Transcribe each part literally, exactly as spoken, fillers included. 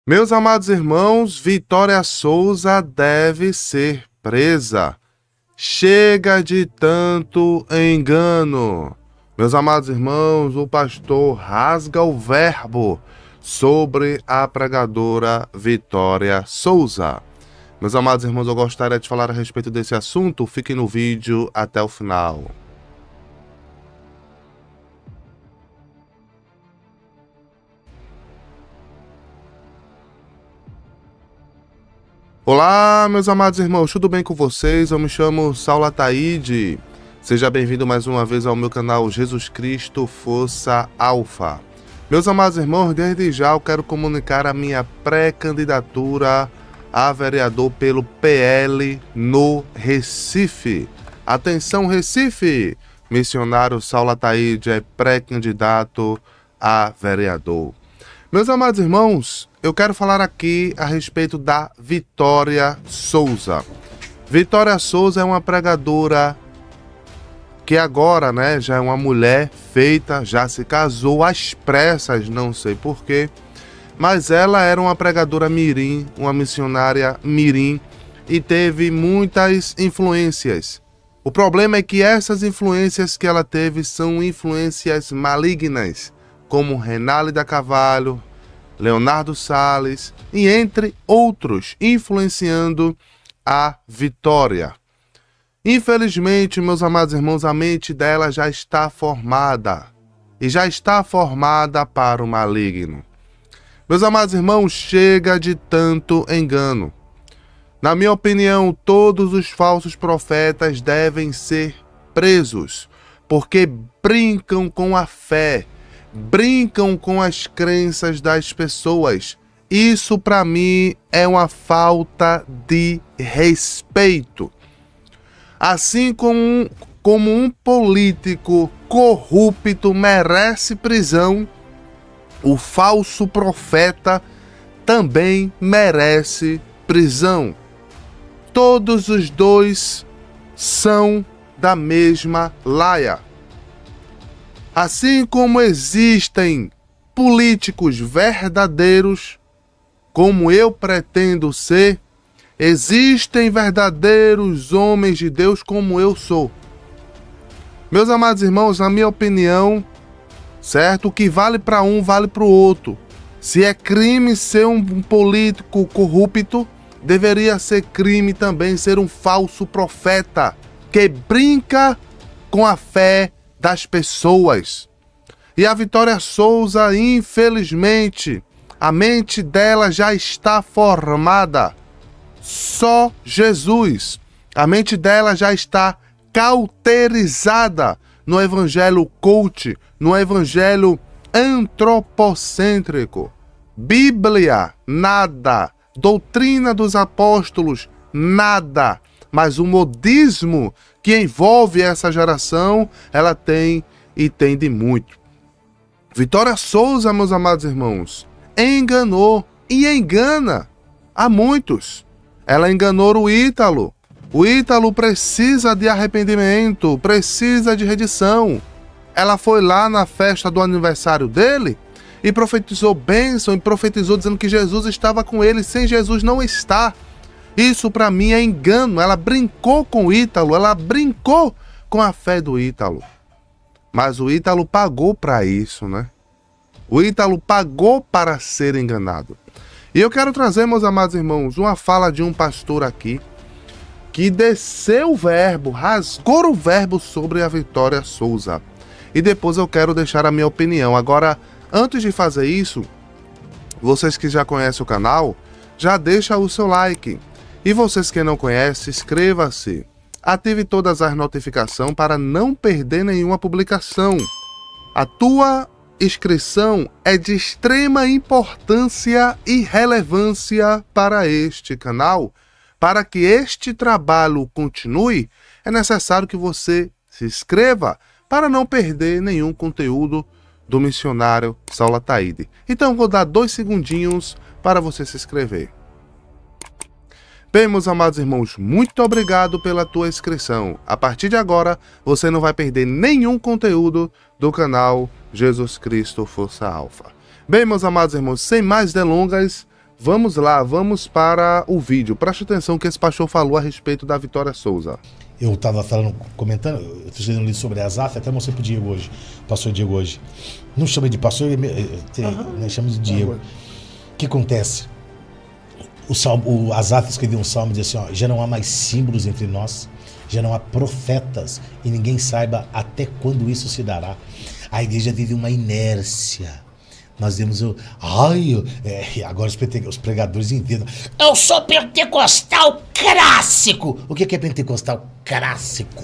Meus amados irmãos, Vitória Souza deve ser presa. Chega de tanto engano. Meus amados irmãos, o pastor rasga o verbo sobre a pregadora Vitória Souza. Meus amados irmãos, eu gostaria de falar a respeito desse assunto. Fiquem no vídeo até o final. Olá, meus amados irmãos, tudo bem com vocês? Eu me chamo Saulo Ataíde. Seja bem-vindo mais uma vez ao meu canal Jesus Cristo Força Alfa. Meus amados irmãos, desde já eu quero comunicar a minha pré-candidatura a vereador pelo P L no Recife. Atenção, Recife! Missionário Saulo Ataíde é pré-candidato a vereador. Meus amados irmãos, eu quero falar aqui a respeito da Vitória Souza. Vitória Souza é uma pregadora que agora, né, já é uma mulher feita, já se casou às pressas, não sei porquê, mas ela era uma pregadora mirim, uma missionária mirim, e teve muitas influências. O problema é que essas influências que ela teve são influências malignas, como Renálida Carvalho, Leonardo Salles e entre outros, influenciando a Vitória. Infelizmente, meus amados irmãos, a mente dela já está formada e já está formada para o maligno. Meus amados irmãos, chega de tanto engano. Na minha opinião, todos os falsos profetas devem ser presos, porque brincam com a fé, brincam com as crenças das pessoas. Isso para mim é uma falta de respeito. Assim como, como um político corrupto merece prisão, o falso profeta também merece prisão. Todos os dois são da mesma laia. Assim como existem políticos verdadeiros, como eu pretendo ser, existem verdadeiros homens de Deus como eu sou. Meus amados irmãos, na minha opinião, certo? O que vale para um, vale para o outro. Se é crime ser um político corrupto, deveria ser crime também ser um falso profeta que brinca com a fé das pessoas. E a Vitória Souza, infelizmente, a mente dela já está formada. Só Jesus. A mente dela já está cauterizada no evangelho cult, no evangelho antropocêntrico. Bíblia, nada. Doutrina dos apóstolos, nada. Mas o modismo que envolve essa geração, ela tem e tem de muito. Vitória Souza, meus amados irmãos, enganou e engana a muitos. Ela enganou o Ítalo. O Ítalo precisa de arrependimento, precisa de redição. Ela foi lá na festa do aniversário dele e profetizou bênção, e profetizou dizendo que Jesus estava com ele, sem Jesus não está. Isso para mim é engano. Ela brincou com o Ítalo, ela brincou com a fé do Ítalo. Mas o Ítalo pagou para isso, né? O Ítalo pagou para ser enganado. E eu quero trazer, meus amados irmãos, uma fala de um pastor aqui que desceu o verbo, rasgou o verbo sobre a Vitória Souza. E depois eu quero deixar a minha opinião. Agora, antes de fazer isso, vocês que já conhecem o canal, já deixa o seu like. E vocês que não conhecem, inscreva-se. Ative todas as notificações para não perder nenhuma publicação. A tua inscrição é de extrema importância e relevância para este canal. Para que este trabalho continue, é necessário que você se inscreva para não perder nenhum conteúdo do missionário Saulo Ataíde. Então vou dar dois segundinhos para você se inscrever. Bem, meus amados irmãos, muito obrigado pela tua inscrição. A partir de agora, você não vai perder nenhum conteúdo do canal Jesus Cristo Força Alfa. Bem, meus amados irmãos, sem mais delongas, Vamos lá, vamos para o vídeo. Preste atenção que esse pastor falou a respeito da Vitória Souza. Eu estava falando, comentando, eu estou escrevendo um livro sobre Asaf, até mostrei para o Diego hoje, pastor Diego hoje. Não chama de pastor, uhum. Chama de Diego. O que acontece? O, salmo, o Asaf escreveu um salmo e diz assim, ó, já não há mais símbolos entre nós, já não há profetas, e ninguém saiba até quando isso se dará. A igreja vive uma inércia. Nós vemos o... Ai, é, agora os, os pregadores entendem. Eu sou pentecostal clássico. O que é pentecostal clássico?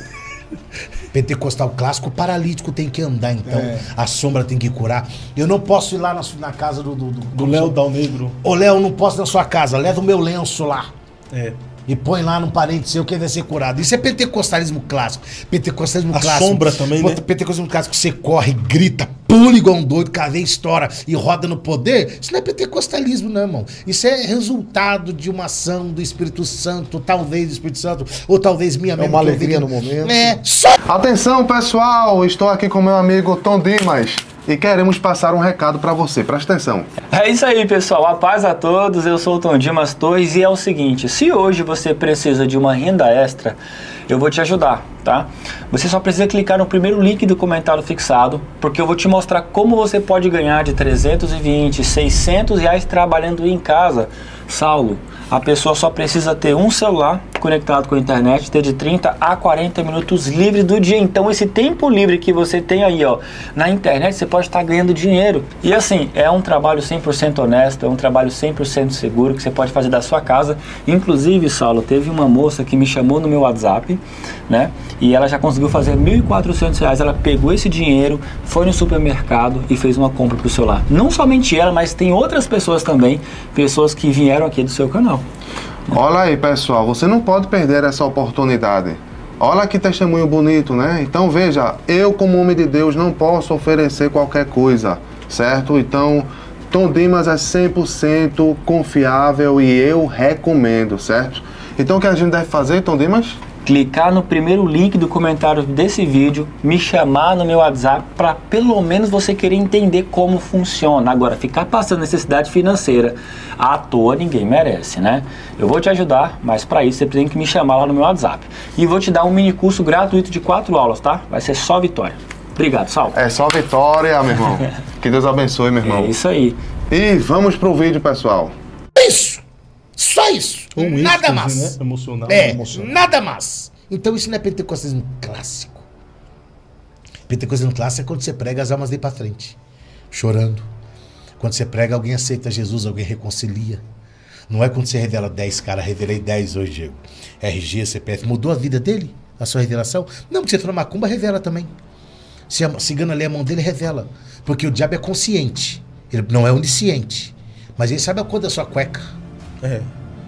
Pentecostal clássico, o paralítico tem que andar, então. É. A sombra tem que curar. Eu não posso ir lá na, na casa do... Do, do, do Léo Dal Negro. Ô, Léo, não posso ir na sua casa. Leva o meu lenço lá. É. E põe lá num parente seu que vai ser curado. Isso é pentecostalismo clássico. Pentecostalismo a clássico. Sombra também, né? Pentecostalismo clássico, você corre, grita, pula igual um doido, cavei, estoura e roda no poder. Isso não é pentecostalismo, não, irmão. Isso é resultado de uma ação do Espírito Santo, talvez do Espírito Santo, ou talvez minha mesmo. É uma alegria no momento. É. Só... Atenção, pessoal! Estou aqui com meu amigo Tom Dimas. E queremos passar um recado para você, presta atenção. É isso aí, pessoal, a paz a todos, eu sou o Tom Dimas Torres e é o seguinte, se hoje você precisa de uma renda extra, eu vou te ajudar, tá? Você só precisa clicar no primeiro link do comentário fixado, porque eu vou te mostrar como você pode ganhar de trezentos e vinte, seiscentos reais trabalhando em casa. Saulo, a pessoa só precisa ter um celular conectado com a internet, ter de trinta a quarenta minutos livre do dia. Então esse tempo livre que você tem aí, ó, na internet, você pode estar ganhando dinheiro. E assim, é um trabalho cem por cento honesto, é um trabalho cem por cento seguro que você pode fazer da sua casa. Inclusive, Saulo, teve uma moça que me chamou no meu WhatsApp, né? E ela já conseguiu fazer mil e quatrocentos reais. Ela pegou esse dinheiro, foi no supermercado e fez uma compra pro celular. Não somente ela, mas tem outras pessoas também, pessoas que vieram aqui do seu canal. Olha aí, pessoal, você não pode perder essa oportunidade. Olha que testemunho bonito, né? Então veja, eu como homem de Deus não posso oferecer qualquer coisa, certo? Então, Tom Dimas é cem por cento confiável e eu recomendo, certo? Então o que a gente deve fazer, Tom Dimas? Clicar no primeiro link do comentário desse vídeo, me chamar no meu WhatsApp para pelo menos você querer entender como funciona. Agora, ficar passando necessidade financeira à toa ninguém merece, né? Eu vou te ajudar, mas para isso você tem que me chamar lá no meu WhatsApp. E vou te dar um mini curso gratuito de quatro aulas, tá? Vai ser só vitória. Obrigado, Saulo. É só vitória, meu irmão. Que Deus abençoe, meu irmão. É isso aí. E vamos pro vídeo, pessoal. Isso! Só isso! Um nada mais. Né? Emocional. É, emocional. nada mais. Então isso não é pentecostalismo clássico. Pentecostalismo clássico é quando você prega, as almas vêm pra frente, chorando. Quando você prega, alguém aceita Jesus, alguém reconcilia. Não é quando você revela dez, cara, revelei dez hoje, Diego. R G, C P F, mudou a vida dele? A sua revelação? Não, porque você for na macumba, revela também. Se a cigana lê a mão dele, revela. Porque o diabo é consciente, ele não é onisciente. Mas ele sabe a cor da sua cueca. É.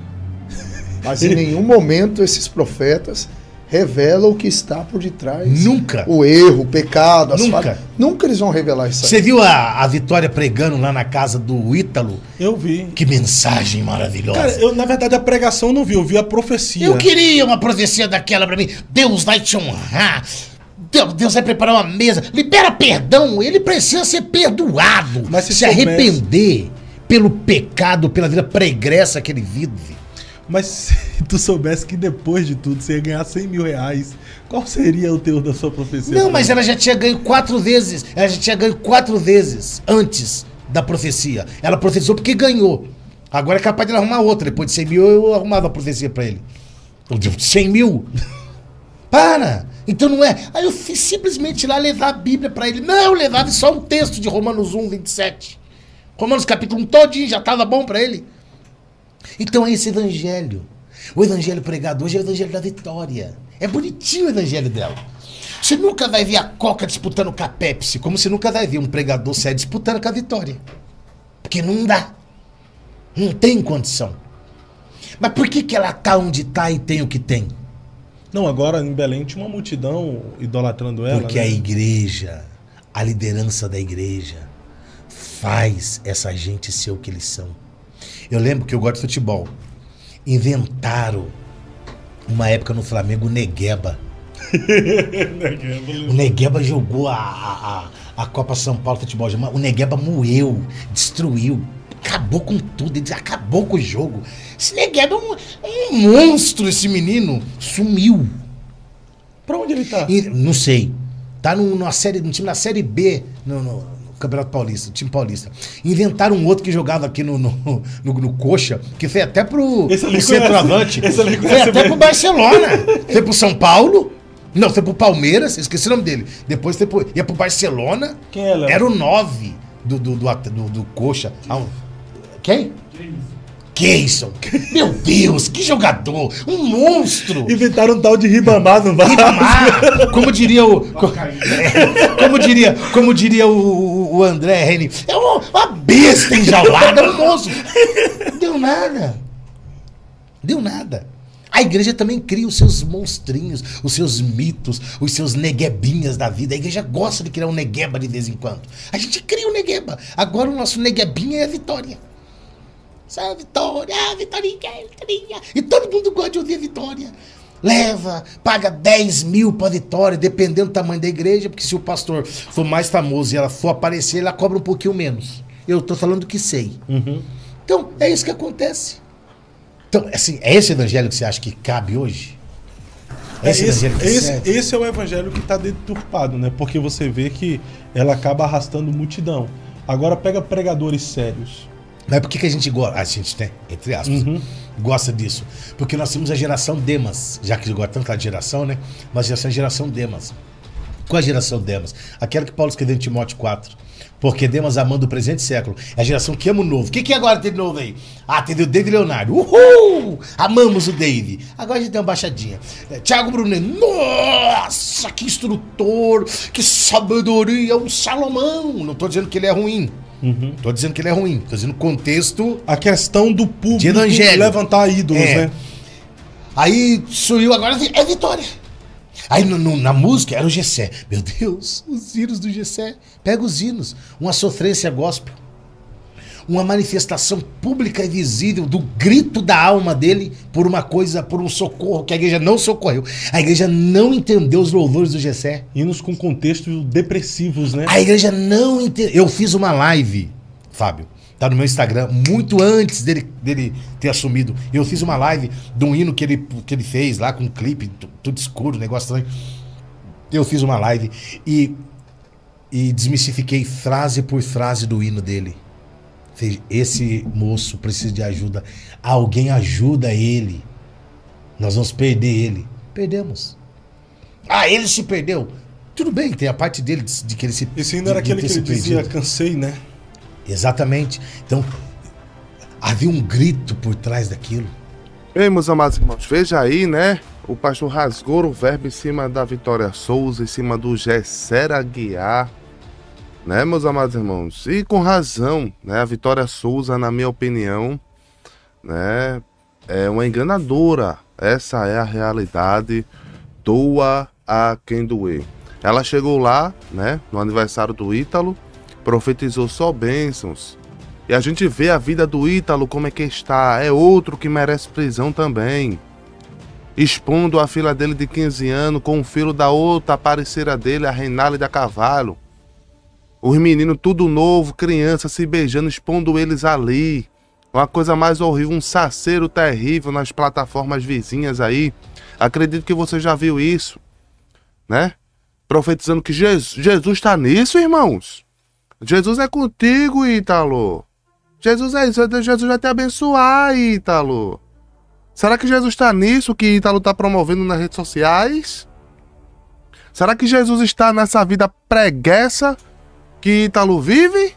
Mas em nenhum momento esses profetas revelam o que está por detrás. Nunca. O erro, o pecado, as Nunca. falhas. Nunca eles vão revelar isso aí. Você viu a, a Vitória pregando lá na casa do Ítalo? Eu vi. Que mensagem maravilhosa. Cara, eu, na verdade, a pregação eu não vi, eu vi a profecia. Eu queria uma profecia daquela pra mim. Deus vai te honrar. Deus, Deus vai preparar uma mesa. Libera perdão. Ele precisa ser perdoado. Mas se se soubesse... arrepender pelo pecado, pela vida pregressa que ele vive. Mas se tu soubesse que depois de tudo você ia ganhar cem mil reais, qual seria o teor da sua profecia? Não, mas ela já tinha ganho quatro vezes. Ela já tinha ganho quatro vezes antes da profecia. Ela profetizou porque ganhou. Agora é capaz de ela arrumar outra. Depois de cem mil eu arrumava a profecia pra ele. Eu digo, cem mil? Para! Então não é. Aí eu fui simplesmente lá levar a Bíblia pra ele. Não, eu levava só um texto de Romanos um, vinte e sete. Romanos capítulo um todinho, já tava bom pra ele. Então é esse evangelho. O evangelho pregado hoje é o evangelho da vitória. É bonitinho o evangelho dela. Você nunca vai ver a Coca disputando com a Pepsi, como você nunca vai ver um pregador sério disputando com a Vitória. Porque não dá. Não tem condição. Mas por que que ela tá onde tá e tem o que tem? Não, agora em Belém tinha uma multidão idolatrando ela. Porque né? a igreja, a liderança da igreja, faz essa gente ser o que eles são. Eu lembro que eu gosto de futebol. Inventaram uma época no Flamengo o Negueba. O Negueba jogou a, a, a Copa São Paulo Futebol. O Negueba moeu, destruiu. acabou com tudo, ele acabou com o jogo. Esse Negueba é um, é um monstro, esse menino. Sumiu. Pra onde ele tá? E, não sei. Tá no, numa série, no time na Série B, no, no, no Campeonato Paulista, no time paulista. Inventaram um outro que jogava aqui no, no, no, no Coxa, que foi até pro, pro centroavante. Foi até pro Barcelona. Foi pro São Paulo. Não, foi pro Palmeiras, esqueci o nome dele. Depois foi pro, ia pro Barcelona. Quem é, Léo? Era o nove do, do, do, do, do Coxa. Ah, quem? Keyson. Meu Deus, que jogador! Um monstro! Inventaram um tal de Ribamar no Vasco. Ribamar! Como diria o. Como diria, como diria o, o André Reni. É uma, uma besta enjaulada, é um monstro. Deu nada. Deu nada. A igreja também cria os seus monstrinhos, os seus mitos, os seus neguebinhas da vida. A igreja gosta de criar um negueba de vez em quando. A gente cria um negueba. Agora o nosso neguebinha é a Vitória. Só a Vitória, a Vitorinha, a Vitorinha. E todo mundo gosta de ouvir a Vitória. Leva, paga dez mil pra Vitória, dependendo do tamanho da igreja, porque se o pastor for mais famoso e ela for aparecer, ela cobra um pouquinho menos. Eu tô falando que sei. Uhum. Então, é isso que acontece. Então, assim, é esse evangelho que você acha que cabe hoje? É esse, evangelho que esse, serve? esse é o evangelho que está deturpado, né? Porque você vê que ela acaba arrastando multidão. Agora pega pregadores sérios. Mas por que, que a gente gosta? A gente tem, entre aspas, Uhum. gosta disso. Porque nós temos a geração Demas, já que agora tanto a geração, né? Mas a geração, a geração Demas. Qual a geração Demas? Aquela que Paulo escreveu em Timóteo quatro. Porque Demas amando o presente século. É a geração que ama o novo. O que, que agora tem de novo aí? Ah, teve o David Leonardo. Uhul! Amamos o David. Agora a gente tem uma baixadinha. É, Thiago Brunet. Nossa, que instrutor, que sabedoria. Um Salomão. Não tô dizendo que ele é ruim. Uhum. Tô dizendo que ele é ruim. Tô dizendo contexto. A questão do público De evangelho. levantar ídolos, É. né? Aí surgiu agora, é Vitória. Aí no, no, na música era o Gessé. Meu Deus, os hinos do Gessé. Pega os hinos. Uma sofrência gospel. Uma manifestação pública e visível do grito da alma dele por uma coisa, por um socorro que a igreja não socorreu. A igreja não entendeu os louvores do Gessé. Hinos com contextos depressivos, né? A igreja não entendeu. Eu fiz uma live, Fábio. Tá no meu Instagram, muito antes dele, dele ter assumido. Eu fiz uma live de um hino que ele, que ele fez lá, com um clipe, t- tudo escuro, negócio estranho. Eu fiz uma live e, e desmistifiquei frase por frase do hino dele. Falei, esse moço precisa de ajuda. Alguém ajuda ele. Nós vamos perder ele. Perdemos. Ah, ele se perdeu. Tudo bem, tem a parte dele de, de que ele se Esse hino de- era de aquele ter que se ele dizia, perdido. cansei, né? Exatamente. Então, havia um grito por trás daquilo. Bem, meus amados irmãos, veja aí, né? O pastor rasgou o verbo em cima da Vitória Souza, em cima do Gessé Aguiar, né, meus amados irmãos? E com razão, né? A Vitória Souza, na minha opinião, né, é uma enganadora. Essa é a realidade. Doa a quem doer. Ela chegou lá, né, no aniversário do Ítalo, profetizou só bênçãos. E a gente vê a vida do Ítalo como é que está. É outro que merece prisão também. Expondo a filha dele de quinze anos com o filho da outra parceira dele, a Reinalda da Cavalho. Os meninos tudo novo, crianças se beijando, expondo eles ali. Uma coisa mais horrível, um saceiro terrível nas plataformas vizinhas aí. Acredito que você já viu isso, né? Profetizando que Jesus, Jesus está nisso, irmãos. Jesus é contigo, Ítalo. Jesus é isso, Jesus vai te abençoar, Ítalo. Será que Jesus está nisso que Ítalo está promovendo nas redes sociais? Será que Jesus está nessa vida preguiça que Ítalo vive?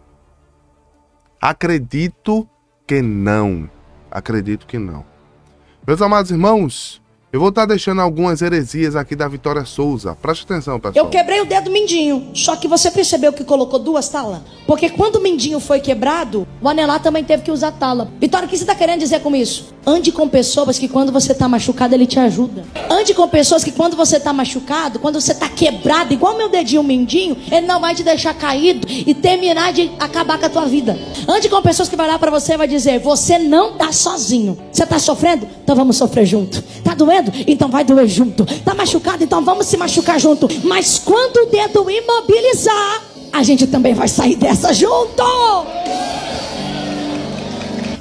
Acredito que não. Acredito que não. Meus amados irmãos, eu vou estar deixando algumas heresias aqui da Vitória Souza. Preste atenção, pessoal. Eu quebrei o dedo mindinho, só que você percebeu que colocou duas talas? Porque quando o mindinho foi quebrado, o anelar também teve que usar tala. Vitória, o que você está querendo dizer com isso? Ande com pessoas que quando você está machucado, ele te ajuda. Ande com pessoas que quando você está machucado, quando você está quebrado, igual meu dedinho mindinho, ele não vai te deixar caído e terminar de acabar com a tua vida. Ande com pessoas que vai lá para você e vai dizer, você não está sozinho. Você está sofrendo? Então vamos sofrer junto. Está doendo? Então vai doer junto. Está machucado? Então vamos se machucar junto. Mas quando o dedo imobilizar, a gente também vai sair dessa junto.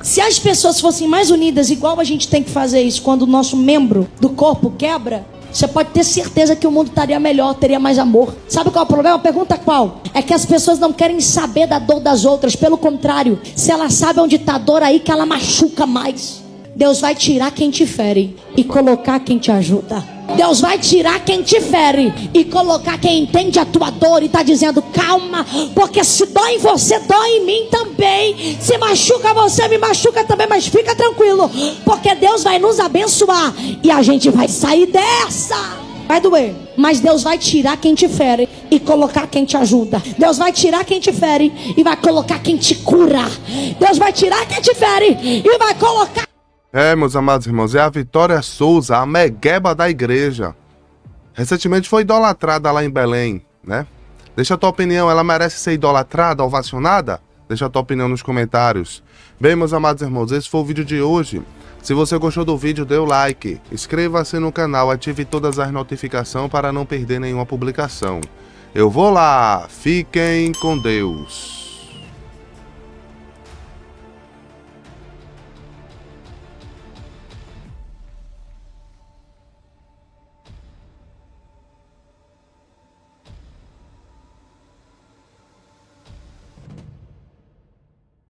Se as pessoas fossem mais unidas, igual a gente tem que fazer isso quando o nosso membro do corpo quebra, você pode ter certeza que o mundo estaria melhor, teria mais amor. Sabe qual é o problema? Pergunta qual? É que as pessoas não querem saber da dor das outras. Pelo contrário, se ela sabe onde está a dor, aí que ela machuca mais. Deus vai tirar quem te fere e colocar quem te ajuda. Deus vai tirar quem te fere e colocar quem entende a tua dor e está dizendo, calma, porque se dói em você, dói em mim também. Se machuca você, me machuca também, mas fica tranquilo, porque Deus vai nos abençoar e a gente vai sair dessa. Vai doer, mas Deus vai tirar quem te fere e colocar quem te ajuda. Deus vai tirar quem te fere e vai colocar quem te cura. Deus vai tirar quem te fere e vai colocar... É, meus amados irmãos, é a Vitória Souza, a megueba da igreja. Recentemente foi idolatrada lá em Belém, né? Deixa a tua opinião, ela merece ser idolatrada, ovacionada? Deixa a tua opinião nos comentários. Bem, meus amados irmãos, esse foi o vídeo de hoje. Se você gostou do vídeo, dê o like. Inscreva-se no canal, ative todas as notificações para não perder nenhuma publicação. Eu vou lá, fiquem com Deus.